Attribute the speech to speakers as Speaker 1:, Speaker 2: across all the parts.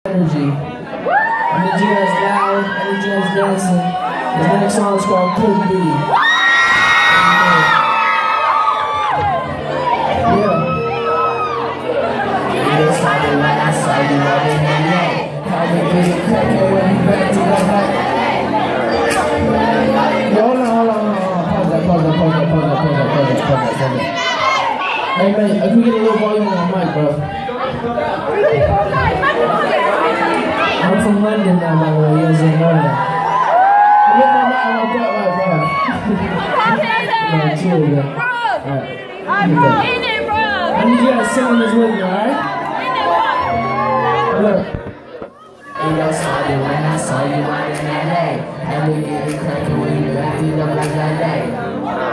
Speaker 1: Energy. I need you guys loud. I need you guys dancing. The next song is called Could Be. Yeah. Yes, I did when I saw you, I didn't know. How we did it, crackhead when you back to the night. Yo, hold on. Pause that. Hey man, if we get a little volume on the mic, bro. I'm from London now, by the way. You guys didn't know that. I get my mic right, bro. No, chill, bro. Alright. I need you guys singing this with me, alright? Look. Hey, yo, sorry, when I saw you out in LA, and we get it crackin' when you back it up like LA.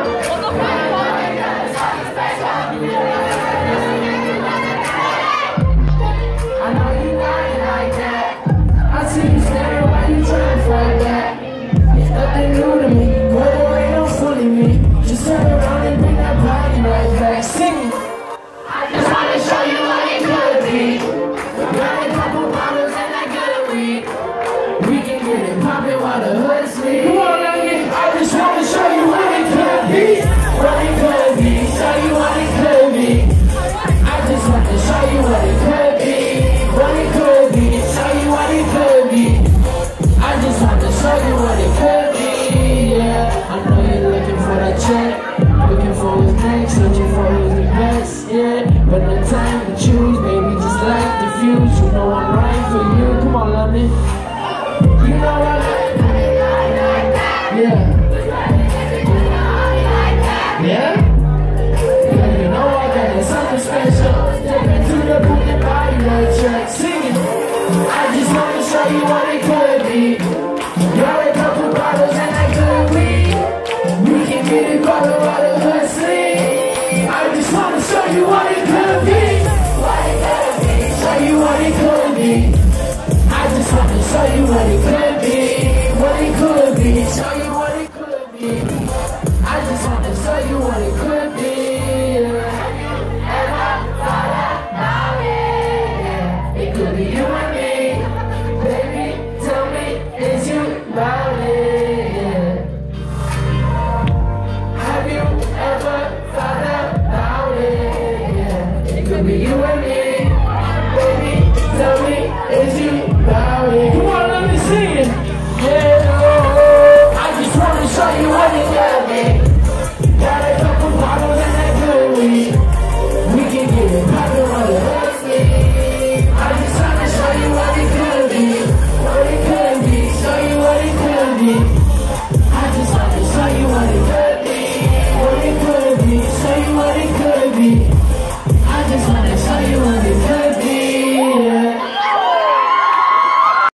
Speaker 1: I know you got it like that. I see you staring while you trying to fight that. It's nothing new to me, but there ain't no fooling me. Just turn around and bring that body right back. Sing it. I just wanna show you what it could be. Got a couple bottles and that good weed. We can get it poppin' while the hood sleep. Come on, youngin'. I just wanna show you what it could be. What it could be. Show you what it could be. I just want to show you what it could be. What it could be. Show you what it could be. I just want to show you what it could be. Yeah, I know you're looking for that check. Looking for who's next. Searching for who's the best. Yeah, but no time to choose. Baby, just like the fuse. You know I'm right for you. Come on, London. You know I like that. Yeah. Yeah? You know I got something special. Step into the booth and body right track. Sing it. I just want to show you what it could be. Got a couple bottles and that good weed. We can get it poppin' while the hood sleep. I just want to show you what it could be. What it could be. Show you what it could be. I just want to show you what it could be. What it could be. Show you what it could be. I just want to show you what it could be. It could be you and me. Baby, tell me, is you about it? Have you ever thought about it? It could be you and me. Baby, tell me, is you about it? Come on, let me sing it. Yeah, I just want to show you what it could be. Got a couple bottles and that good weed. We can get it poppin' while the hood sleep. I just wanna show you what it could be. What it could be. Show you what it could be.